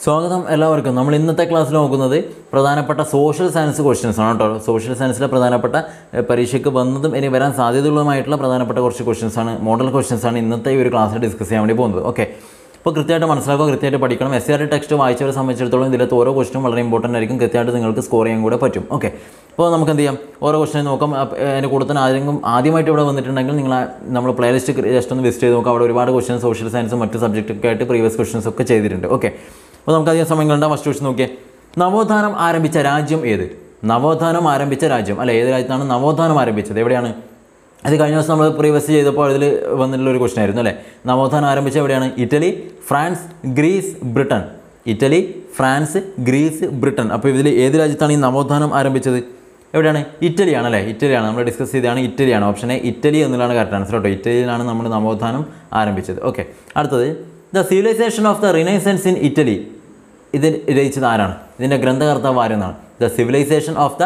സ്വാഗതം എല്ലാവർക്കും. നമ്മൾ ഇന്നത്തെ ക്ലാസ്സിൽ നോക്കുന്നത് പ്രധാനപ്പെട്ട സോഷ്യൽ സയൻസ് ക്വസ്റ്റ്യൻസ് ആണ് കേട്ടോ. സോഷ്യൽ സയൻസിലെ പ്രധാനപ്പെട്ട പരീക്ഷയ്ക്ക് വന്നതും ഇനി വരാൻ സാധ്യതയുള്ളതുമായിട്ടുള്ള പ്രധാനപ്പെട്ട കുറച്ച് ക്വസ്റ്റ്യൻസ് ആണ്, മോഡൽ ക്വസ്റ്റ്യൻസ് ആണ് ഇന്നത്തെ ഈ ഒരു ക്ലാസ്സിൽ ഡിസ്കസ് ചെയ്യാൻ വേണ്ടി പോകുന്നത്. ഓക്കെ, അപ്പോൾ കൃത്യമായിട്ട് മനസ്സിലാക്കുക, കൃത്യമായിട്ട് പഠിക്കണം. SCRT ടെക്സ്റ്റ് വായിച്ചവരെ സംബന്ധിച്ചിടത്തോളം ഇതിലത്തെ ഓരോ ക്വസ്റ്റും വളരെ ഇമ്പോർട്ടൻ്റ് ആയിരിക്കും. കൃത്യമായിട്ട് നിങ്ങൾക്ക് സ്കോർ ചെയ്യാൻ കൂടെ പറ്റും. ഓക്കെ, അപ്പോൾ നമുക്ക് എന്ത് ചെയ്യാം, ഓരോ ക്വസ്റ്റിനെ നോക്കാം. അതിൻ്റെ കൂടെ തന്നെ ആദ്യമായിട്ട് ഇവിടെ വന്നിട്ടുണ്ടെങ്കിൽ നമ്മൾ പ്ലേലിസ്റ്റ് ജസ്റ്റ് ഒന്ന് വിസിറ്റ് ചെയ്ത് നോക്കാം. അവിടെ ഒരുപാട് ക്വസ്റ്റ്യൻസ് സോഷ്യൽ സയൻസും മറ്റ് സബ്ജക്റ്റൊക്കെ ആയിട്ട് പ്രീവിയസ് ക്വസ്റ്റ്യൻസ് ഒക്കെ ചെയ്തിട്ടുണ്ട്. ഓക്കെ, അപ്പോൾ നമുക്ക് അധികം സമയം കണ്ട ഫസ്റ്റ് ക്വസ്റ്റ്യൻ നോക്കിയേ. നവോത്ഥാനം ആരംഭിച്ച രാജ്യം ഏത്? നവോത്ഥാനം ആരംഭിച്ച രാജ്യം അല്ല, ഏത് രാജ്യത്താണ് നവോത്ഥാനം ആരംഭിച്ചത്? എവിടെയാണ്? അത് കഴിഞ്ഞ ദിവസം നമ്മൾ പ്രീവിയസ് ചെയ്തപ്പോൾ അതിൽ വന്നിട്ടുള്ള ഒരു ക്വസ്റ്റൻ ആയിരുന്നു അല്ലേ. നവോത്ഥാനം ആരംഭിച്ച എവിടെയാണ്? Italy, France, Greece, Britain. Italy, France, Greece, Britain. അപ്പോൾ ഇതിൽ ഏത് രാജ്യത്താണ് ഈ നവോത്ഥാനം ആരംഭിച്ചത്? എവിടെയാണ്? ഇറ്റലിയാണ് അല്ലേ. ഇറ്റലിയാണ് നമ്മൾ ഡിസ്കസ് ചെയ്തതാണ്. ഇറ്റലിയാണ് ഓപ്ഷൻ എ, ഇറ്റലി എന്നുള്ളതാണ് കറക്റ്റ് ആൻസർ കേട്ടോ. ഇറ്റലിയിലാണ് നമ്മൾ നവോത്ഥാനം ആരംഭിച്ചത്. ഓക്കെ, അടുത്തത് the civilisation of the renaissance in Italy. ഇത് രചിച്ചത് ആരാണ്? ഇതിൻ്റെ ഗ്രന്ഥകർത്താവ് ആരെന്നാണ്? The civilisation of the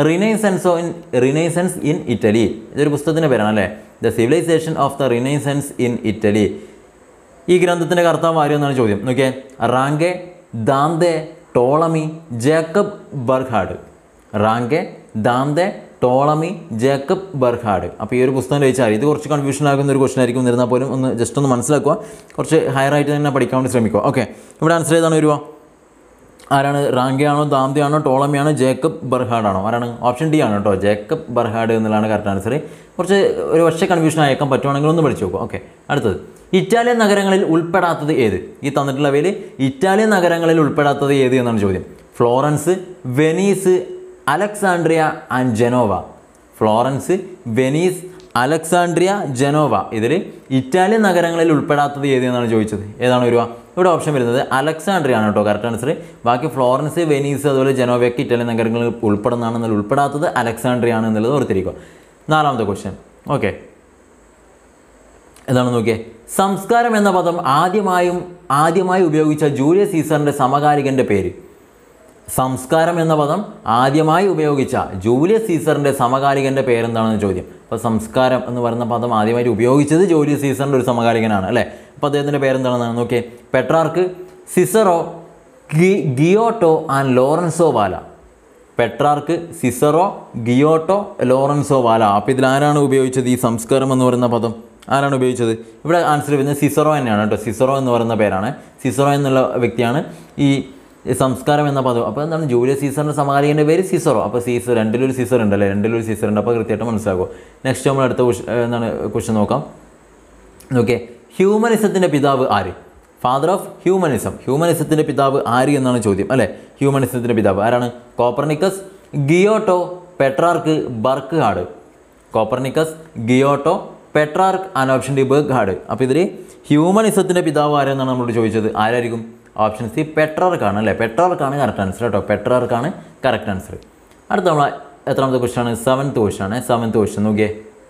renaissance in Italy. ഇതൊരു പുസ്തകത്തിൻ്റെ പേരാണ് അല്ലേ. The civilisation of the renaissance in Italy. ഈ ഗ്രന്ഥത്തിൻ്റെ കർത്താവ് ആരെന്നാണ് ചോദ്യം. നോക്കിയേ, Ranke, Dante, Ptolemy, Jacob Burckhardt. Ranke, Dante, Ptolemy, Jacob Burckhardt. അപ്പോൾ ഈ ഒരു പുസ്തകം രചിച്ചാൽ ഇത് കുറച്ച് കൺഫ്യൂഷൻ ആകുന്ന ഒരു ക്വസ്റ്റൻ ആയിരിക്കും. എന്നിരുന്നാൽ പോലും ഒന്ന് ജസ്റ്റ് ഒന്ന് മനസ്സിലാക്കുക, കുറച്ച് ഹയർ ആയിട്ട് തന്നെ പഠിക്കാൻ വേണ്ടി ശ്രമിക്കുക. ഓക്കെ, ഇവിടെ ആൻസർ ഏതാണ് വരിക? ആരാണ്? റാങ്കെ ആണോ, ദാന്തെ ആണോ, ടോളമി ആണോ, ജേക്കബ് ബർഹാഡ് ആണോ? ആരാണ്? ഓപ്ഷൻ ഡി ആണ് കേട്ടോ, ജേക്കബ് ബർഹാഡ് എന്നുള്ളതാണ് കറക്റ്റ് ആൻസർ. കുറച്ച് ഒരു പക്ഷേ കൺഫ്യൂഷൻ അയക്കാൻ പറ്റുവാണെങ്കിൽ ഒന്ന് പഠിച്ചു നോക്കുക. ഓക്കെ, അടുത്തത് ഇറ്റാലിയൻ നഗരങ്ങളിൽ ഉൾപ്പെടാത്തത് ഏത്? ഈ തന്നിട്ടുള്ളവയിൽ ഇറ്റാലിയൻ നഗരങ്ങളിൽ ഉൾപ്പെടാത്തത് ഏത് എന്നാണ് ചോദ്യം. Florence, Venice, Alexandria and Genoa. Florence, Venice, Alexandria, Genoa. ഇതിൽ ഇറ്റാലിയൻ നഗരങ്ങളിൽ ഉൾപ്പെടാത്തത് ഏത് എന്നാണ് ചോദിച്ചത്. ഏതാണ് വരിക? ഇവിടെ ഓപ്ഷൻ വരുന്നത് അലക്സാണ്ട്രിയ ആണ് കേട്ടോ കറക്റ്റ് ആൻസർ. ബാക്കി ഫ്ലോറൻസ്, വെനീസ് അതുപോലെ ജനോവയൊക്കെ ഇറ്റാലിയൻ നഗരങ്ങളിൽ ഉൾപ്പെടുന്നതാണെന്നാൽ ഉൾപ്പെടാത്തത് അലക്സാണ്ട്രിയ ആണ് എന്നുള്ളത് ഓർത്തിരിക്കുക. നാലാമത്തെ ക്വസ്റ്റ്യൻ. ഓക്കെ, എന്താണ് നോക്കിയേ. സംസ്കാരം എന്ന പദം ആദ്യമായി ഉപയോഗിച്ച ജൂലിയസ് സീസറിൻ്റെ സമകാലികൻ്റെ പേര്. സംസ്കാരം എന്ന പദം ആദ്യമായി ഉപയോഗിച്ച ജൂലിയസ് സീസറിൻ്റെ സമകാലികൻ്റെ പേരെന്താണെന്ന് ചോദ്യം. അപ്പോൾ സംസ്കാരം എന്ന് പറയുന്ന പദം ആദ്യമായിട്ട് ഉപയോഗിച്ചത് ജൂലിയസ് സീസറിൻ്റെ ഒരു സമകാലികനാണ് അല്ലേ. അപ്പോൾ അദ്ദേഹത്തിൻ്റെ പേരെന്താണെന്നാണ് നോക്കിയേ. Petrarch, Cicero, Giotto and Lorenzo Valla. Petrarch, Cicero, Giotto, Lorenzo Valla. അപ്പോൾ ഇതിലാരാണ് ഉപയോഗിച്ചത് ഈ സംസ്കാരം എന്ന് പറയുന്ന പദം? ആരാണ് ഉപയോഗിച്ചത്? ഇവിടെ ആൻസർ വരുന്നത് സിസറോ തന്നെയാണ് കേട്ടോ. സിസറോ എന്ന് പറയുന്ന പേരാണ്. സിസറോ എന്നുള്ള വ്യക്തിയാണ് ഈ സംസ്കാരം എന്ന പദം. അപ്പോൾ എന്താണ്? ജൂലിയസ് സീസറിൻ്റെ സമകാലികൻ്റെ പേര് സിസറോ. അപ്പോൾ സീസർ രണ്ടിലൊരു സീസർ ഉണ്ടല്ലേ, രണ്ടിലൊരു സീസർ ഉണ്ട്. അപ്പോൾ കൃത്യമായിട്ട് മനസ്സിലാക്കുക. നെക്സ്റ്റ് നമ്മൾ അടുത്ത ക്വസ്റ്റ്യൻ നോക്കാം. ഓക്കെ, ഹ്യൂമനിസത്തിൻ്റെ പിതാവ് ആര്? Father of humanism. ഹ്യൂമനിസത്തിൻ്റെ പിതാവ് ആര് എന്നാണ് ചോദ്യം അല്ലേ. ഹ്യൂമനിസത്തിൻ്റെ പിതാവ് ആരാണ്? Copernicus, Giotto, Petrarch, Burckhardt. Copernicus, Giotto, Petrarch and option D Burckhardt. അപ്പോൾ ഇതിൽ ഹ്യൂമനിസത്തിൻ്റെ പിതാവ് ആരെന്നാണ് നമ്മളോട് ചോദിച്ചത്. ആരായിരിക്കും? ഓപ്ഷൻ സി പെട്രാർക്കാണ് അല്ലേ. പെട്രാർക്കാണ് കറക്റ്റ് ആൻസർ കേട്ടോ. പെട്രാർക്കാണ് കറക്റ്റ് ആൻസർ. അടുത്ത നമ്മൾ എത്രാമത്തെ ക്വസ്റ്റ്യൻ ആണ്? സെവൻത്ത് ക്വസ്റ്റ്യൻ ആണ്. സെവൻത്ത് ക്വസ്റ്റ്യൻ നോക്കിയേ.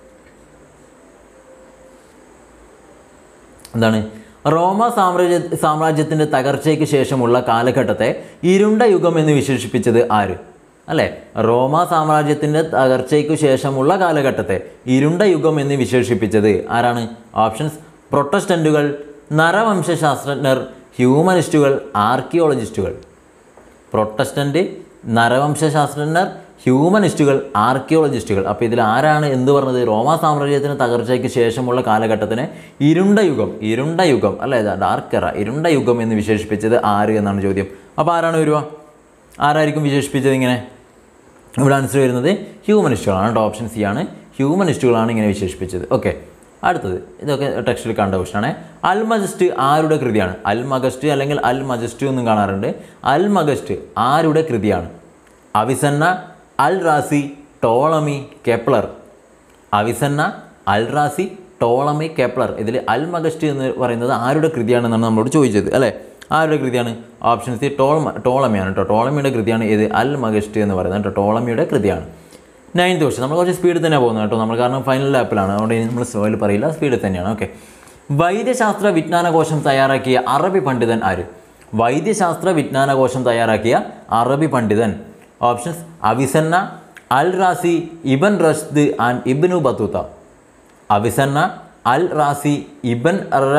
എന്താണ്? റോമ സാമ്രാജ്യത്തിൻ്റെ തകർച്ചയ്ക്ക് ശേഷമുള്ള കാലഘട്ടത്തെ ഇരുണ്ട യുഗം എന്ന് വിശേഷിപ്പിച്ചത് ആര്? അല്ലേ, റോമ സാമ്രാജ്യത്തിൻ്റെ തകർച്ചയ്ക്ക് ശേഷമുള്ള കാലഘട്ടത്തെ ഇരുണ്ട യുഗം എന്ന് വിശേഷിപ്പിച്ചത് ആരാണ്? ഓപ്ഷൻസ് പ്രൊട്ടസ്റ്റൻറ്റുകൾ, നരവംശാസ്ത്രജ്ഞർ, ഹ്യൂമനിസ്റ്റുകൾ, ആർക്കിയോളജിസ്റ്റുകൾ. പ്രൊട്ടസ്റ്റൻ്റ്, നരവംശാസ്ത്രജ്ഞർ, ഹ്യൂമനിസ്റ്റുകൾ, ആർക്കിയോളജിസ്റ്റുകൾ. അപ്പോൾ ഇതിൽ ആരാണ് എന്ത് പറഞ്ഞത്? റോമ സാമ്രാജ്യത്തിന് തകർച്ചയ്ക്ക് ശേഷമുള്ള കാലഘട്ടത്തിന് ഇരുണ്ട യുഗം അല്ലേ, ഡാർക്ക് എറ, ഇരുണ്ട യുഗം എന്ന് വിശേഷിപ്പിച്ചത് ആര് എന്നാണ് ചോദ്യം. അപ്പോൾ ആരാണ് വരിക? ആരായിരിക്കും വിശേഷിപ്പിച്ചത് ഇങ്ങനെ? ഇവിടെ ആൻസർ വരുന്നത് ഹ്യൂമനിസ്റ്റുകളാണ് കേട്ടോ. ഓപ്ഷൻ സി ആണ്, ഹ്യൂമനിസ്റ്റുകളാണ് ഇങ്ങനെ വിശേഷിപ്പിച്ചത്. ഓക്കെ, അടുത്തത് ഇതൊക്കെ ടെക്സ്റ്റിൽ കണ്ട ക്വസ്റ്റ്യനാണ്. അൽമജസ്റ്റ് ആരുടെ കൃതിയാണ്? അൽമഗസ്റ്റ് അല്ലെങ്കിൽ അൽമജസ്റ്റ് എന്നും കാണാറുണ്ട്. അൽമഗസ്റ്റ് ആരുടെ കൃതിയാണ്? Avicenna, al Razi, Ptolemy, Kepler. Avicenna, al Razi, Ptolemy, Kepler. ഇതിൽ അൽമഗസ്റ്റ് എന്ന് പറയുന്നത് ആരുടെ കൃതിയാണെന്നാണ് നമ്മളോട് ചോദിച്ചത് അല്ലേ. ആരുടെ കൃതിയാണ്? ഓപ്ഷൻ സി ടോളമിയാണ് കേട്ടോ. ടോളമിയുടെ കൃതിയാണ് ഇത് അൽമഗസ്റ്റ് എന്ന് പറയുന്നത് കേട്ടോ. ടോളമിയുടെ കൃതിയാണ്. 9th question. നമ്മൾ കുറച്ച് സ്പീഡിൽ തന്നെ പോകുന്നത് കേട്ടോ. നമ്മൾ കാരണം ഫൈനൽ ലാപ്പിലാണ്, അതുകൊണ്ട് ഇനി നമ്മൾ സ്ലോയിൽ പറയില്ല, സ്പീഡിൽ തന്നെയാണ്. ഓക്കെ, വൈദ്യശാസ്ത്ര വിജ്ഞാനകോശം തയ്യാറാക്കിയ അറബി പണ്ഡിതൻ ആര്? വൈദ്യശാസ്ത്ര വിജ്ഞാനകോശം തയ്യാറാക്കിയ അറബി പണ്ഡിതൻ. Options Avicenna, al Razi, Ibn Rushd and Ibn Battuta. Avicenna, al Razi, Ibn Rushd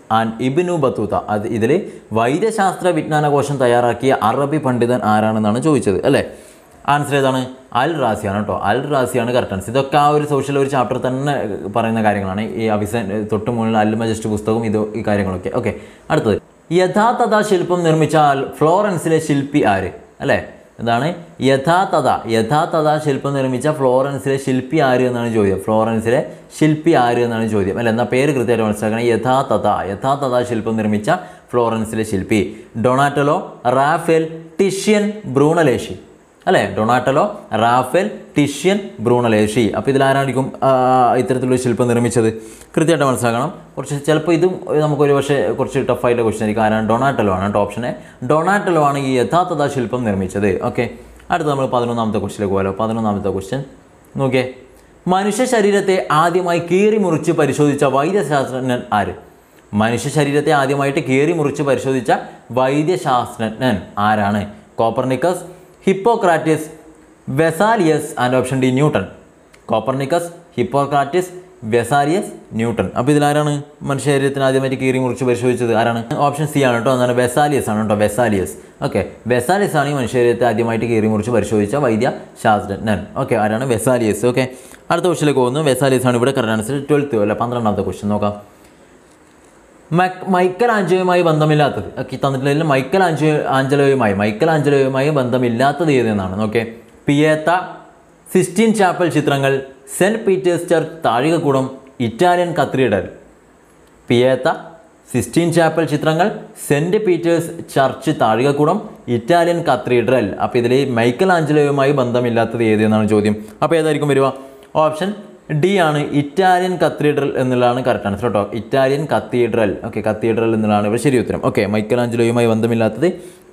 and Ibn Battuta. അത് ഇതിൽ വൈദ്യശാസ്ത്ര വിജ്ഞാനകോശം തയ്യാറാക്കിയ അറബി പണ്ഡിതൻ ആരാണെന്നാണ് ചോദിച്ചത് അല്ലേ. ആൻസർ ഏതാണ്? അൽ റാസിയാണ് കേട്ടോ. അൽ റാസിയാണ് കറക്റ്റ് ആൻസർ. ഇതൊക്കെ ആ ഒരു സോഷ്യൽ ഒരു ചാപ്റ്റർ തന്നെ പറയുന്ന കാര്യങ്ങളാണ്. ഈ അവിസൻ തൊട്ട് മുകളിൽ അൽ മജസ്റ്റ് പുസ്തകവും ഈ കാര്യങ്ങളൊക്കെ. ഓക്കെ, അടുത്തത് യഥാതഥ ശില്പം നിർമ്മിച്ച ഫ്ലോറൻസിലെ ശില്പി ആര് അല്ലേ. എന്താണ് യഥാതഥ ശില്പം നിർമ്മിച്ച ഫ്ലോറൻസിലെ ശില്പി ആര് എന്നാണ് ചോദ്യം. ഫ്ലോറൻസിലെ ശില്പി ആര് എന്നാണ് ചോദ്യം അല്ലേ. എന്നാൽ പേര് കൃത്യമായിട്ട് മനസ്സിലാക്കണം. യഥാതഥ ശില്പം നിർമ്മിച്ച ഫ്ലോറൻസിലെ ശില്പി ഡൊണാറ്റലോ, റാഫേൽ, ടിഷ്യൻ, ബ്രൂണലേഷി അല്ലേ. Donatello, Raphael, Titian, Brunelleschi. അപ്പോൾ ഇതിലാരായിരിക്കും ഇത്തരത്തിലുള്ള ശില്പം നിർമ്മിച്ചത്? കൃത്യമായിട്ട് മനസ്സിലാക്കണം. കുറച്ച് ചിലപ്പോൾ ഇതും നമുക്കൊരു പക്ഷേ കുറച്ച് ടഫായിട്ട് ക്വസ്റ്റ്യൻ ആയിരിക്കും. ആരാണ്? ഡൊണാറ്റലോ ആണ് കേട്ടോ. ഓപ്ഷൻ എ ഡൊണാറ്റലോ ആണ് ഈ യഥാതഥ ശില്പം നിർമ്മിച്ചത്. ഓക്കെ, അടുത്ത നമ്മൾ 11ാമത്തെ ക്വസ്റ്റ്യനിലേക്ക് പോകാലോ. 11ാമത്തെ ക്വസ്റ്റ്യൻ നോക്കിയേ. മനുഷ്യ ശരീരത്തെ ആദ്യമായി കീറി മുറിച്ച് പരിശോധിച്ച വൈദ്യശാസ്ത്രജ്ഞൻ ആര്? മനുഷ്യ ശരീരത്തെ ആദ്യമായിട്ട് കീറി മുറിച്ച് പരിശോധിച്ച വൈദ്യശാസ്ത്രജ്ഞൻ ആരാണ്? Copernicus, Hippocrates, Vesalius and option D Newton. Copernicus, Hippocrates, Vesalius, Newton. അപ്പോൾ ഇതിലാരാണ് മനുഷ്യ ശരീരത്തിന് ആദ്യമായിട്ട് കീറി മുറിച്ച് പരിശോധിച്ചത്? ആരാണ്? ഓപ്ഷൻ സി ആണ് കേട്ടോ. എന്താണ്? വെസാലിയസ് ആണ് കേട്ടോ. വെസാലിയസ്. ഓക്കെ, വെസാലിയസ് ആണ് ഈ മനുഷ്യ ശരീരത്തെ ആദ്യമായിട്ട് കീറി മുറിച്ച് പരിശോധിച്ച വൈദ്യശാസ്ത്രജ്ഞൻ. ഓക്കെ, ആരാണ്? വെസാലിയസ്. ഓക്കെ, അടുത്ത ക്വസ്റ്റിലേക്ക് പോകുന്നു. വെസാലിയസ് ആണ് ഇവിടെ കറക്റ്റ് ആൻസർ. 12th അല്ല 12ാമത്തെ ക്വസ്റ്റ്യൻ നോക്കാം. മൈക്കൽ ആഞ്ചലോയുമായി ബന്ധമില്ലാത്തത്. ഓക്കെ, തന്നിട്ടുള്ളതിൽ മൈക്കൽ ആഞ്ചലോയുമായി ബന്ധമില്ലാത്തത് ഏതെന്നാണ്. ഓക്കെ, പിയേത്ത, സിസ്റ്റീൻ ചാപ്പൽ ചിത്രങ്ങൾ, സെൻറ്റ് പീറ്റേഴ്സ് ചർച്ച് താഴികക്കുടം, Italian cathedral. Pieta, Sistine Chapel ചിത്രങ്ങൾ, സെൻറ്റ് പീറ്റേഴ്സ് ചർച്ച് താഴികക്കുടം, ഇറ്റാലിയൻ കത്തീഡ്രൽ. അപ്പോൾ ഇതിൽ മൈക്കൽ ആഞ്ചലോയുമായി ബന്ധമില്ലാത്തത് ഏതെന്നാണ് ചോദ്യം. അപ്പോൾ ഏതായിരിക്കും വരിക? ഓപ്ഷൻ ഡി ആണ്. ഇറ്റാലിയൻ കത്തീഡ്രൽ എന്നുള്ളതാണ് കറക്റ്റ് ആൻസർ കേട്ടോ. Italian cathedral. ഓക്കെ, കത്തീഡ്രൽ എന്നുള്ളതാണ് ഇവിടെ ശരി ഉത്തരം. ഓക്കെ, മൈക്കൽ ആഞ്ചലോയുമായി ബന്ധമില്ലാത്തത്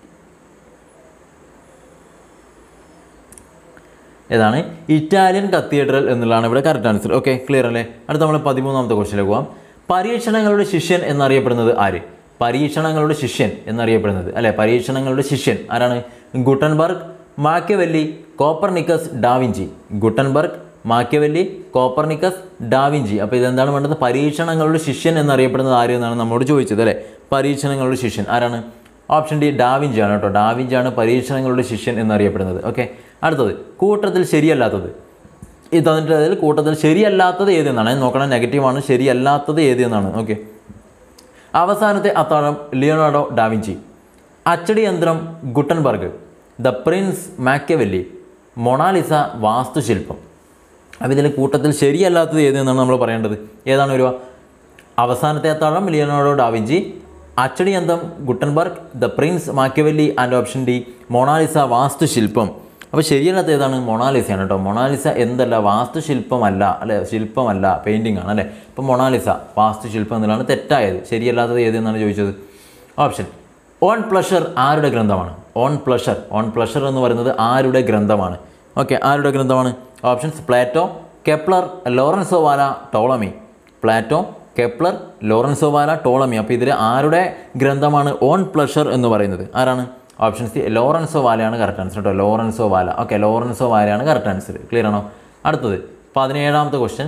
ഏതാണ്? ഇറ്റാലിയൻ കത്തീഡ്രൽ എന്നുള്ളതാണ് ഇവിടെ കറക്റ്റ് ആൻസർ. ഓക്കെ, ക്ലിയർ അല്ലേ. അടുത്ത നമ്മൾ 13ാമത്തെ ക്വസ്റ്റ്യനിലേക്ക് പോകാം. പരീക്ഷണങ്ങളുടെ ശിഷ്യൻ എന്നറിയപ്പെടുന്നത് ആര്? പരീക്ഷണങ്ങളുടെ ശിഷ്യൻ എന്നറിയപ്പെടുന്നത് അല്ലേ. പരീക്ഷണങ്ങളുടെ ശിഷ്യൻ ആരാണ്? Gutenberg, Machiavelli, Copernicus, da Vinci. Gutenberg, Machiavelli, Copernicus, da Vinci. അപ്പോൾ ഇതെന്താണ് വേണ്ടത്? പരീക്ഷണങ്ങളുടെ ശിഷ്യൻ എന്നറിയപ്പെടുന്നത് ആര് എന്നാണ് നമ്മളോട് ചോദിച്ചത് അല്ലേ. പരീക്ഷണങ്ങളുടെ ശിഷ്യൻ ആരാണ്? ഓപ്ഷൻ ഡി ഡാവിഞ്ചി ആണ് കേട്ടോ. ഡാവിഞ്ചി ആണ് പരീക്ഷണങ്ങളുടെ ശിഷ്യൻ എന്നറിയപ്പെടുന്നത്. ഓക്കെ, അടുത്തത് കൂട്ടത്തിൽ ശരിയല്ലാത്തത്. ഈ തന്നിട്ടതിൽ കൂട്ടത്തിൽ ശരിയല്ലാത്തത് ഏതെന്നാണ് നോക്കണം. നെഗറ്റീവാണ്. ശരിയല്ലാത്തത് ഏതെന്നാണ്. ഓക്കെ, അവസാനത്തെ അത്താഴം ലിയോണാർഡോ ഡാവിഞ്ചി, അച്ചടി യന്ത്രം Gutenberg, the Prince Machiavelli, Mona Lisa വാസ്തുശില്പം. അപ്പോൾ ഇതിൽ കൂട്ടത്തിൽ ശരിയല്ലാത്തത് ഏതെന്നാണ് നമ്മൾ പറയേണ്ടത്. ഏതാണ് വരിക? അവസാനത്തെ അത്താഴം ലിയോണാർഡോ ഡാവിഞ്ചി, അച്ചടി യന്ത്രം Gutenberg, the Prince Machiavelli and option D Mona Lisa വാസ്തുശില്പം. അപ്പോൾ ശരിയല്ലാത്ത ഏതാണ്? മൊണാലിസയാണ് കേട്ടോ. മൊണാലിസ എന്തല്ല? വാസ്തുശില്പമല്ല അല്ലേ. ശില്പമല്ല, പെയിൻറ്റിംഗ് ആണ് അല്ലേ. അപ്പോൾ മൊണാലിസ വാസ്തുശില്പം എന്നുള്ളതാണ് തെറ്റായത്. ശരിയല്ലാത്തത് ഏതെന്നാണ് ചോദിച്ചത്. ഓപ്ഷൻ ഓൺ പ്ലഷർ ആരുടെ ഗ്രന്ഥമാണ്? ഓൺ പ്ലഷർ എന്ന് പറയുന്നത് ആരുടെ ഗ്രന്ഥമാണ്? ഓക്കെ, ആരുടെ ഗ്രന്ഥമാണ്? Options Plato, Kepler, Lorenzo Valla, Ptolemy. Plato, Kepler, Lorenzo Valla, Ptolemy. അപ്പോൾ ഇതിൽ ആരുടെ ഗ്രന്ഥമാണ് ഓൺ പ്ലഷർ എന്ന് പറയുന്നത്? ആരാണ്? ഓപ്ഷൻ സി ലോറൻസോ വാലയാണ് കറക്റ്റ് ആൻസർ കേട്ടോ. Lorenzo Valla. ഓക്കെ, ലോറൻസോ വാലയാണ് കറക്റ്റ് ആൻസർ. ക്ലിയർ ആണോ? അടുത്തത് 17ാമത്തെ ക്വസ്റ്റ്യൻ.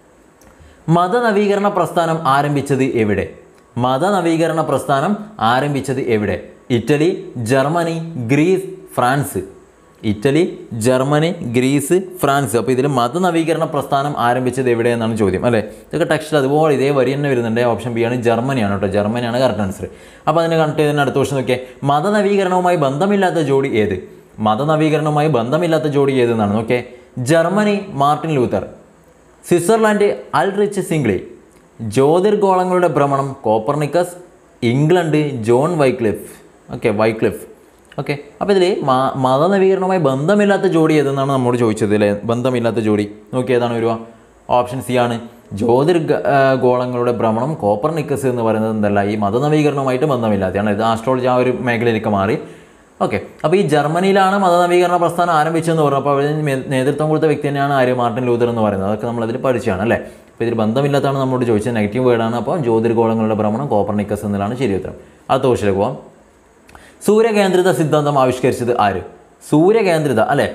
മതനവീകരണ പ്രസ്ഥാനം ആരംഭിച്ചത് എവിടെ? മതനവീകരണ പ്രസ്ഥാനം ആരംഭിച്ചത് എവിടെ? Italy, Germany, Greece, France. Italy, Germany, Greece, France. അപ്പോൾ ഇതിൽ മതനവീകരണ പ്രസ്ഥാനം ആരംഭിച്ചത് എവിടെയെന്നാണ് ചോദ്യം അല്ലേ. ഇതൊക്കെ ടെക്സ്റ്റിൽ അതുപോലെ ഇതേ വരി തന്നെ വരുന്നുണ്ട്. ഓപ്ഷൻ ബി ആണ്, ജർമ്മനിയാണ് കേട്ടോ. ജർമ്മനിയാണ് കറക്റ്റ് ആൻസർ. അപ്പോൾ അതിനെ കണക്ട് ചെയ്തതിന് അടുത്ത ക്വസ്റ്റ്യൻ നോക്കിയേ. മതനവീകരണവുമായി ബന്ധമില്ലാത്ത ജോഡി ഏത്? മതനവീകരണവുമായി ബന്ധമില്ലാത്ത ജോഡി ഏതെന്നാണ് നോക്കിയേ. Germany Martin Luther, Switzerland Ulrich Zwingli, ജ്യോതിർഗോളങ്ങളുടെ ഭ്രമണം Copernicus, England John Wycliffe. Wycliffe. Okay, അപ്പോൾ ഇതിൽ മതനവീകരണവുമായി ബന്ധമില്ലാത്ത ജോഡി ഏതെന്നാണ് നമ്മോട് ചോദിച്ചത് അല്ലേ. ബന്ധമില്ലാത്ത ജോഡി നോക്കിയതാണ് വരിക. ഓപ്ഷൻ സി ആണ്, ജ്യോതിർഗോളങ്ങളുടെ ഭ്രമണം കോപ്പർനിക്കസ് എന്ന് പറയുന്നത് എന്തല്ല, ഈ മതനവീകരണവുമായിട്ട് ബന്ധമില്ലാത്തതാണ്. ഇത് ആസ്ട്രോളജി ആ ഒരു മേഖലയിലേക്ക് മാറി. ഓക്കെ, അപ്പോൾ ഈ ജർമ്മനിയിലാണ് മതനവീകരണ പ്രസ്ഥാനം ആരംഭിച്ചതെന്ന് പറഞ്ഞു. അപ്പോൾ അതിന് നേതൃത്വം കൊടുത്ത വ്യക്തി തന്നെയാണ് ആര്? മാർട്ടിൻ ലൂതർ എന്ന് പറയുന്നത്. അതൊക്കെ നമ്മളതിൽ പഠിച്ചാണ് അല്ലേ. അപ്പോൾ ഇതിൽ ബന്ധമില്ലാത്തതാണ് നമ്മളോട് ചോദിച്ചത്. നെഗറ്റീവ് വേർഡാണ്. അപ്പോൾ ജ്യോതിർഗോളങ്ങളുടെ ഭ്രമണം കോപ്പർനിക്കസ് എന്നതാണ് ശരി ഉത്തരം. അടുത്ത ക്വസ്റ്റ്യനിലേക്ക് പോകാം. സൂര്യകേന്ദ്രിത സിദ്ധാന്തം ആവിഷ്കരിച്ചത് ആര്? സൂര്യകേന്ദ്രിത അല്ലേ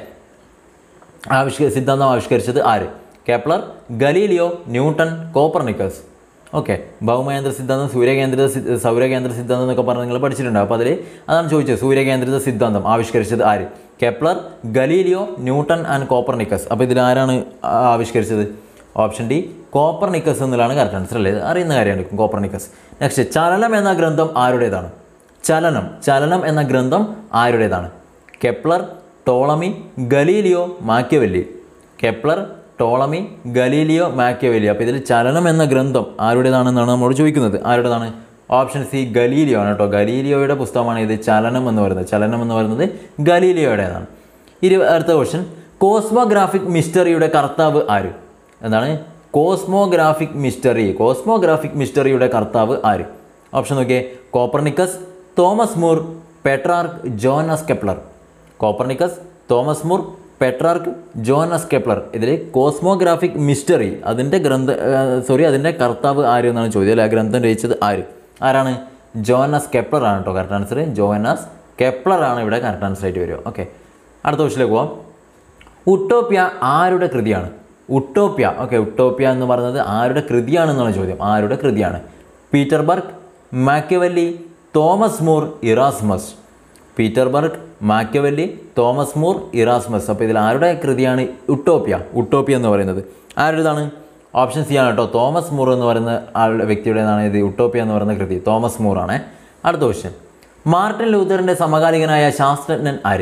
സിദ്ധാന്തം ആവിഷ്കരിച്ചത് ആര്? Kepler, Galileo, Newton, Copernicus. Okay, ഭൗമകേന്ദ്ര സിദ്ധാന്തം, സൗരകേന്ദ്ര സിദ്ധാന്തം എന്നൊക്കെ പറഞ്ഞ് നിങ്ങൾ പഠിച്ചിട്ടുണ്ടാവും. അപ്പോൾ അതിൽ അതാണ് ചോദിച്ചത്, സൂര്യകേന്ദ്രിത സിദ്ധാന്തം ആവിഷ്കരിച്ചത് ആര്? Kepler, Galileo, Newton and Copernicus. അപ്പോൾ ഇതിൽ ആരാണ് ആവിഷ്കരിച്ചത്? ഓപ്ഷൻ ഡി കോപ്പർനിക്കസ് എന്നുള്ളതാണ് കറക്റ്റ് ആൻസർ അല്ലേ? അറിയുന്ന കാര്യമാണ് കോപ്പർനിക്കസ്. നെക്സ്റ്റ്, ചലനം എന്ന ഗ്രന്ഥം ആരുടേതാണ്? ചലനം എന്ന ഗ്രന്ഥം ആരുടേതാണ്? Kepler, Ptolemy, Galileo, Machiavelli. Kepler, Ptolemy, Galileo, Machiavelli. അപ്പോൾ ഇതിൽ ചലനം എന്ന ഗ്രന്ഥം ആരുടേതാണെന്നാണ് നമ്മളോട് ചോദിക്കുന്നത്. ആരുടേതാണ്? ഓപ്ഷൻ സി ഗലീലിയോ ആണ് കേട്ടോ. ഗലീലിയോയുടെ പുസ്തകമാണ് ഇത് ചലനം എന്ന് പറയുന്നത് ഗലീലിയോയുടേതാണ്. അടുത്ത ക്വസ്റ്റ്യൻ, കോസ്മോഗ്രാഫിക് മിസ്റ്ററിയുടെ കർത്താവ് ആര്? എന്താണ് കോസ്മോഗ്രാഫിക് മിസ്റ്ററിയുടെ കർത്താവ് ആര്? ഓപ്ഷൻ നോക്കിയേ, Copernicus, Thomas More, Petrarch, Johannes Kepler. Copernicus, Thomas More, Petrarch, Johannes Kepler. ഇതിൽ കോസ്മോഗ്രാഫിക് മിസ്റ്ററി അതിൻ്റെ കർത്താവ് ആര് എന്നാണ് ചോദ്യം അല്ലേ? ആ ഗ്രന്ഥം രചിച്ചത് ആരാണ്? ജോനസ് കെപ്ലർ ആണ് കേട്ടോ കറക്റ്റ് ആൻസർ. ജോനസ് കെപ്ലർ ആണ് ഇവിടെ കറക്റ്റ് ആൻസർ ആയിട്ട് വരിക. ഓക്കെ, അടുത്ത ക്വസ്റ്റിലേക്ക് പോവാം. ഉട്ടോപ്യ ആരുടെ കൃതിയാണ്? ഉട്ടോപ്യ എന്ന് പറയുന്നത് ആരുടെ കൃതിയാണെന്നാണ് ചോദ്യം. ആരുടെ കൃതിയാണ്? പീറ്റർബർഗ്, മാക്കിയവെല്ലി, തോമസ് മൂർ, ഇറാസ്മസ്. പീറ്റർബർഗ്, മാക്കിയവെല്ലി, തോമസ് മൂർ, ഇറാസ്മസ്. അപ്പോൾ ഇതിൽ ആരുടെ കൃതിയാണ് ഉട്ടോപ്യ എന്ന് പറയുന്നത്? ആരുടേതാണ്? ഓപ്ഷൻ സി ആണ് കേട്ടോ, തോമസ് മൂർ എന്ന് പറയുന്ന ആളുടെ വ്യക്തിയുടേതാണ് ഇത് ഉട്ടോപ്യ എന്ന് പറയുന്ന കൃതി. തോമസ് മൂർ ആണ്. അടുത്ത ക്വസ്റ്റ്യൻ, മാർട്ടിൻ ലൂഥറിൻ്റെ സമകാലികനായ ശാസ്ത്രജ്ഞൻ ആര്?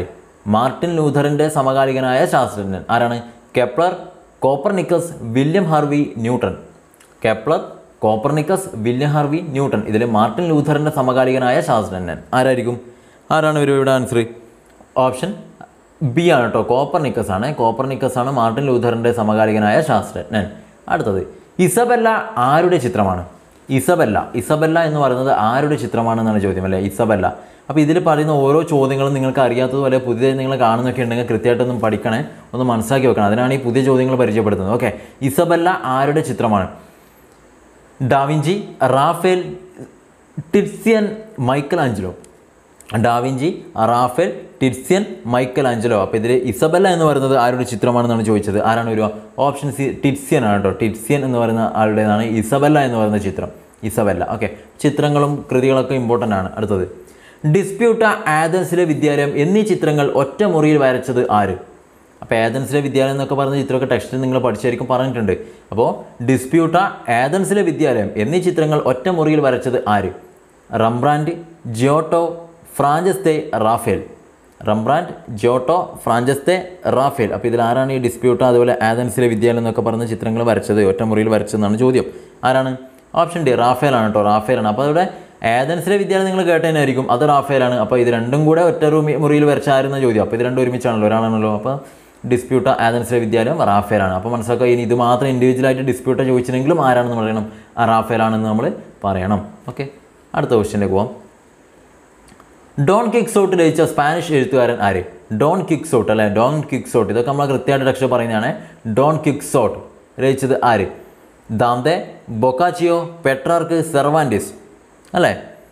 ആരാണ്? Kepler, Copernicus, William Harvey, Newton. Kepler, Copernicus, William Harvey, Newton. ഇതിൽ മാർട്ടിൻ ലൂഥറിൻ്റെ സമകാലികനായ ശാസ്ത്രജ്ഞൻ ആരാണ് ഇവിടെ ആൻസർ? ഓപ്ഷൻ ബി ആണ് കേട്ടോ, കോപ്പർനിക്കസ് ആണ് മാർട്ടിൻ ലൂഥറിൻ്റെ സമകാലികനായ ശാസ്ത്രജ്ഞൻ. അടുത്തത്, ഇസബെല്ല ആരുടെ ചിത്രമാണ്? ഇസബെല്ല എന്ന് പറയുന്നത് ആരുടെ ചിത്രമാണെന്നാണ് ചോദ്യം അല്ലേ? ഇസബെല്ല. അപ്പോൾ ഇതിൽ പറയുന്ന ഓരോ ചോദ്യങ്ങളും നിങ്ങൾക്ക് അറിയാത്തതുപോലെ പുതിയതായി നിങ്ങൾ കാണുന്നൊക്കെ ഉണ്ടെങ്കിൽ കൃത്യമായിട്ടൊന്നും പഠിക്കണേ, ഒന്ന് മനസ്സിലാക്കി വെക്കണം. അതിനാണ് ഈ പുതിയ ചോദ്യങ്ങൾ പരിചയപ്പെടുത്തുന്നത്. ഓക്കെ, ഇസബെല്ല ആരുടെ ചിത്രമാണ്? Da Vinci, Raphael, Titian, Michelangelo. Da Vinci, Raphael, Titian, Michelangelo. അപ്പോൾ ഇതിൽ ഇസബെല്ല എന്ന് പറയുന്നത് ആരുടെ ചിത്രമാണെന്നാണ് ചോദിച്ചത്. ആരാണ് വരിക? ഓപ്ഷൻ സി ടിറ്റ്സിയൻ ആണ് കേട്ടോ. ടിറ്റ്സിയൻ എന്ന് പറയുന്ന ആളുടേതാണ് ഇസബെല്ല എന്ന് പറയുന്ന ചിത്രം. ഇസബെല്ല. ഓക്കെ, ചിത്രങ്ങളും കൃതികളൊക്കെ ഇമ്പോർട്ടൻ്റ് ആണ്. അടുത്തത്, ഡിസ്പ്യൂട്ട, ആഥൻസിലെ വിദ്യാലയം എന്നീ ചിത്രങ്ങൾ ഒറ്റ മുറിയിൽ വരച്ചത് ആര്? അപ്പോൾ ആഥൻസിലെ വിദ്യാലയം എന്നൊക്കെ പറയുന്ന ചിത്രമൊക്കെ ടെക്സ്റ്റിൽ നിങ്ങൾ പഠിച്ചായിരിക്കും, പറഞ്ഞിട്ടുണ്ട്. അപ്പോൾ ഡിസ്പ്യൂട്ട, ആഥൻസിലെ വിദ്യാലയം എന്നീ ചിത്രങ്ങൾ ഒറ്റ മുറിയിൽ വരച്ചത് ആര്? Rembrandt, Giotto, Francesca, Raphael. Rembrandt, Giotto, Francesca, Raphael. അപ്പോൾ ഇതിൽ ആരാണ് ഈ ഡിസ്പ്യൂട്ട അതുപോലെ ആഥൻസിലെ വിദ്യാലയം എന്നൊക്കെ പറയുന്ന ചിത്രങ്ങൾ വരച്ചത്, ഒറ്റ മുറിയിൽ വരച്ചതെന്നാണ് ചോദ്യം. ആരാണ്? ഓപ്ഷൻ ഡി റാഫേലാണ് കേട്ടോ, റാഫേലാണ്. അപ്പോൾ അവിടെ ആഥൻസിലെ വിദ്യാലയം നിങ്ങൾ കേട്ടതിനായിരിക്കും, അത് റാഫേലാണ്. അപ്പോൾ ഇത് രണ്ടും കൂടെ ഒറ്റ മുറിയിൽ വരച്ച ആരെന്ന ചോദ്യം. അപ്പോൾ ഇത് രണ്ടും ഒരുമിച്ചാണല്ലോ, ഒരാളാണല്ലോ. അപ്പോൾ ഡിസ്പ്യൂട്ട, ആഥൻസിലെ വിദ്യാലയം റാഫേലാണ്. അപ്പോൾ മനസ്സിലാക്കുക, ഇനി ഇത് മാത്രം ഇൻഡിവിജ്വലായിട്ട് ഡിസ്പ്യൂട്ട ചോദിച്ചെങ്കിലും ആരാണെന്ന് പറയണം? റാഫേലാണെന്ന് നമ്മൾ പറയണം. ഓക്കെ, അടുത്ത ക്വസ്റ്റ്യനിലേക്ക് പോവാം. ഡോൺ കിക്സോട്ട് രചിച്ച സ്പാനിഷ് എഴുത്തുകാരൻ ആര്? ഡോൺ കിക്സോട്ട് അല്ലേ? ഡോൺ കിക്സോട്ട്, ഇതൊക്കെ നമ്മൾ കൃത്യമായിട്ട് ടെക്സ്റ്റ് പറയുന്നതാണ്. ഡോൺ കിക്സോട്ട് രചിച്ചത് ആര്? ദാന്തെ, ബൊക്കാച്ചിയോ, പെട്രാർക്ക്, സെർവാൻറ്റിസ് അല്ലേ?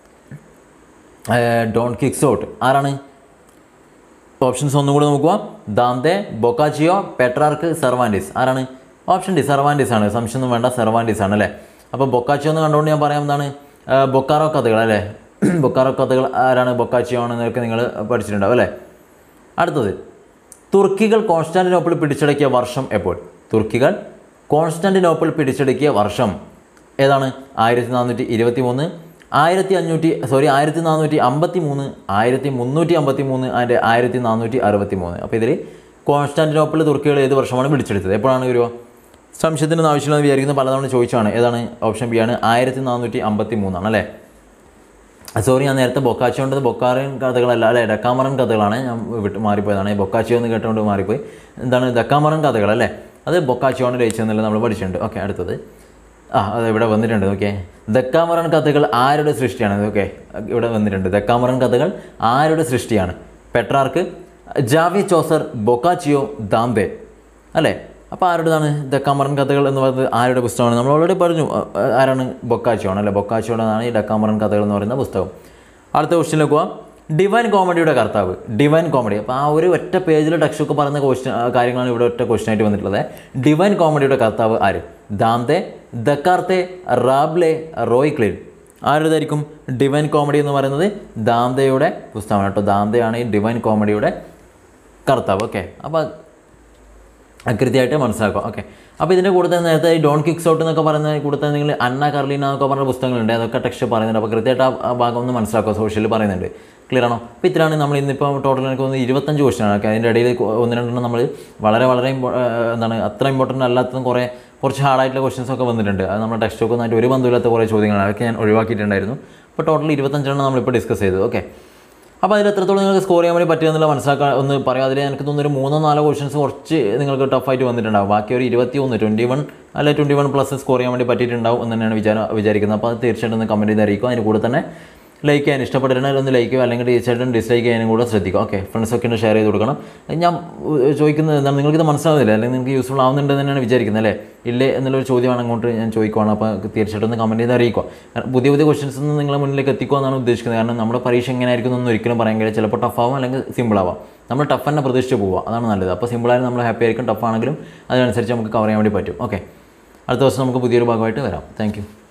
ഡോൺ കിക്സോട്ട് ആരാണ്? ഓപ്ഷൻസ് ഒന്നും കൂടെ നോക്കുക. Dante, Boccaccio, Petrarch, Cervantes. ആരാണ്? ഓപ്ഷൻ ഡി സെർവാൻറ്റിസ് ആണ്. സംശയമൊന്നും വേണ്ട, സെർവാൻറ്റിസ് ആണ് അല്ലേ? അപ്പോൾ ബൊക്കാച്ചിയോ എന്ന് കണ്ടുകൊണ്ട് ഞാൻ പറയാം എന്താണ്, ബൊക്കാറോ കഥകൾ അല്ലേ? ബൊക്കാറോ കഥകൾ ആരാണ്? ബൊക്കാച്ചിയോ ആണെന്നൊക്കെ നിങ്ങൾ പഠിച്ചിട്ടുണ്ടാവും അല്ലേ? അടുത്തത്, തുർക്കികൾ കോൺസ്റ്റാന്റിനോപ്പിൾ പിടിച്ചടക്കിയ വർഷം എപ്പോൾ? തുർക്കികൾ കോൺസ്റ്റാന്റിനോപ്പിൾ പിടിച്ചടക്കിയ വർഷം ഏതാണ്? 1423, 1453, 1353 ആൻഡ് 1463. അപ്പോൾ ഇതിൽ കോൺസ്റ്റാന്റിനോപ്പിൾ തുർക്കികൾ ഏത് വർഷമാണ് പിടിച്ചെടുത്തത്? എപ്പോഴാണ് വരുക? സംശയത്തിൻ്റെ ആവശ്യമില്ലെന്ന് വിചാരിക്കുന്ന പലതവണ ചോദിച്ചാണ്. ഏതാണ്? ഓപ്ഷൻ ബി ആണ്, 1453 ആണ് അല്ലേ? ഞാൻ നേരത്തെ ബൊക്കാച്ചിയോണ്ടത് ബൊക്കാറിയൻ കഥകളല്ല അല്ലേ, ഡെക്കാമറൻ കഥകളാണ്. ഞാൻ മാറിപ്പോയതാണ്, ബൊക്കാച്ചിയോ എന്ന് കേട്ടുകൊണ്ട് മാറിപ്പോയി. എന്താണ് ഡെക്കാമറൻ കഥകൾ അല്ലേ? അത് ബൊക്കാച്ചിയോണ്ട് രചിച്ചെന്നല്ല നമ്മൾ പഠിച്ചിട്ടുണ്ട്. ഓക്കെ, അടുത്തത് അത് ഇവിടെ വന്നിട്ടുണ്ട്. ഓക്കെ, ഡെക്കാമറൻ കഥകൾ ആരുടെ സൃഷ്ടിയാണ്? ഓക്കെ, ഇവിടെ വന്നിട്ടുണ്ട്. ഡെക്കാമറൻ കഥകൾ ആരുടെ സൃഷ്ടിയാണ്? പെട്രാർക്ക്, ജാവി ചോസർ, ബൊക്കാച്ചിയോ, ദാംബെ അല്ലേ? അപ്പോൾ ആരുടേതാണ് ഡെക്കാമറൻ കഥകൾ എന്ന് പറയുന്നത്? ആരുടെ പുസ്തകമാണ്? നമ്മൾ ഓൾറെഡി പറഞ്ഞു, ആരാണ്? ബൊക്കാച്ചിയോ ആണ് അല്ലേ? ബൊക്കാച്ചിയോടാണ് ഈ ഡെക്കാമറൻ കഥകൾ എന്ന് പറയുന്ന പുസ്തകം. അടുത്ത ക്വസ്റ്റ്യനിലേക്ക് പോവാം. ഡിവൈൻ കോമഡിയുടെ കർത്താവ്. ഡിവൈൻ കോമഡി, അപ്പോൾ ആ ഒരു ഒറ്റ പേജിൽ ടെക്സ്റ്റ് ഒക്കെ പറയുന്ന കാര്യങ്ങളാണ് ഇവിടെ ഒറ്റ ക്വസ്റ്റ്യൻ ആയിട്ട് വന്നിട്ടുള്ളത്. ഡിവൈൻ കോമഡിയുടെ കർത്താവ് ആര്? ദാന്തെ, ദക്കാർത്തെ, റാബ്ലെ, റോയ്ക്ലിഡ്. ആരുതായിരിക്കും? ഡിവൈൻ കോമഡി എന്ന് പറയുന്നത് ദാംതയുടെ പുസ്തകമാണ് കേട്ടോ. ദാംതയാണ് ഈ ഡിവൈൻ കോമഡിയുടെ കർത്താവ്. ഓക്കെ, അപ്പോൾ കൃത്യമായിട്ട് മനസ്സിലാക്കുക. ഓക്കെ, അപ്പോൾ ഇതിൻ്റെ കൂടെ തന്നെ നേരത്തെ ഈ ഡോൺ കിക്സ് ഔട്ട് എന്നൊക്കെ പറയുന്ന കൂടെ തന്നെ നിങ്ങൾ അന്ന കർലീന എന്നൊക്കെ പറഞ്ഞ പുസ്തകങ്ങളുണ്ട്, അതൊക്കെ ടെക്സ്റ്റ് പറയുന്നുണ്ട്. അപ്പോൾ കൃത്യമായിട്ട് ആ ഭാഗം ഒന്ന് മനസ്സിലാക്കുക, സോഷ്യലിൽ പറയുന്നുണ്ട്. ക്ലിയർ ആണോ? അപ്പോൾ ഇത്രയാണ് നമ്മൾ ഇന്നിപ്പോൾ ടോട്ടൽ എനിക്ക് തോന്നുന്നു 25 ക്വസ്റ്റ്യനാണ്. ഓക്കെ, അതിൻ്റെ ഇടയിൽ 1-2 നമ്മൾ വളരെ എന്താണ് അത്ര ഇമ്പോർട്ടൻ്റ് അല്ലാത്തതും കുറച്ച് ഹാർഡായിട്ടുള്ള ക്വസ്റ്റ്യൻസ് ഒക്കെ വന്നിട്ടുണ്ട്. അത് നമ്മുടെ ടെക്സ്റ്റ് ഒക്കെ ഒന്നായിട്ട് ഒരു ബന്ധമില്ലാത്ത കുറേ ചോദ്യങ്ങളാണ്, അതൊക്കെ ഞാൻ ഒഴിവാക്കിയിട്ടുണ്ടായിരുന്നു. അപ്പോൾ ടോട്ടൽ 25 നമ്മളിപ്പോൾ ഡിസ്കസ് ചെയ്തു. ഓക്കെ, അപ്പോൾ അതിൽ എത്രത്തോളം നിങ്ങൾക്ക് സ്കോർ ചെയ്യാൻ വേണ്ടി പറ്റുമെന്നുള്ള മനസ്സിലാക്കാൻ ഒന്ന് പറയാം. അതിൽ എനിക്ക് തോന്നുന്നു ഒരു 3-4 ക്വസ്റ്റൻസ് കുറച്ച് നിങ്ങൾക്ക് ടഫായിട്ട് വന്നിട്ടുണ്ടാവും. ബാക്കി ഒരു 21 അല്ലെ 21+ സ്കോർ ചെയ്യാൻ വേണ്ടി പറ്റിയിട്ടുണ്ടാവും എന്ന് തന്നെയാണ് വിചാരിക്കുന്നത്. അപ്പോൾ അത് തീർച്ചയായിട്ടും ഒന്ന് കമൻറ്റ് ചെയ്ത് അറിയിക്കും. അതിന് കൂടെ തന്നെ ലൈക്ക് ചെയ്യാൻ ഇഷ്ടപ്പെട്ടിട്ടുണ്ടെങ്കിൽ ഒന്ന് ലൈക്ക് ചെയ്യുക, അല്ലെങ്കിൽ തീർച്ചയായിട്ടും ഡിസ്ലൈക്ക് ചെയ്യാനും കൂടെ ശ്രദ്ധിക്കുക. ഓക്കെ, ഫ്രണ്ട്സൊക്കെ ഒന്ന് ഷെയർ ചെയ്ത് കൊടുക്കണം. ഞാൻ ചോദിക്കുന്നത് എന്താണ്, നിങ്ങൾക്കിത് മനസ്സിലാവുന്നില്ല അല്ലെങ്കിൽ നിങ്ങൾക്ക് യൂസ്ഫുൾ ആവുന്നുണ്ടെന്ന് തന്നെയാണ് വിചാരിക്കുന്നത് അല്ലേ? ഇല്ലേ എന്നുള്ളൊരു ചോദ്യമാണ് അങ്ങോട്ട് ഞാൻ ചോദിക്കുവാണ്. അപ്പോൾ തീർച്ചയായിട്ടും ഒന്ന് കമൻറ്റ് ചെയ്ത് അറിയിക്കുക. പുതിയ ക്വസ്റ്റൻസ് ഒന്നും നിങ്ങളെ മുന്നിലേക്ക് എത്തിക്കുക എന്നാണ് ഉദ്ദേശിക്കുന്നത്. കാരണം നമ്മുടെ പരീക്ഷ എങ്ങനെ ആയിരിക്കും എന്നൊന്നും ഒരിക്കലും പറയാൻ കഴിയില്ല. ചിലപ്പോൾ ടഫാവും അല്ലെങ്കിൽ സിമ്പിളാവാം. നമ്മൾ ടഫ് തന്നെ പ്രതീക്ഷിച്ച് പോവുക, അതാണ് നല്ലത്. അപ്പോൾ സിമ്പിളായാലും നമ്മൾ ഹാപ്പി ആയിരിക്കും, ടഫാണെങ്കിലും അതിനനുസരിച്ച് നമുക്ക് കവർ ചെയ്യാൻ വേണ്ടി പറ്റും. ഓക്കെ, അടുത്ത ദിവസം നമുക്ക് പുതിയൊരു ഭാഗമായിട്ട് വരാം. Thank U.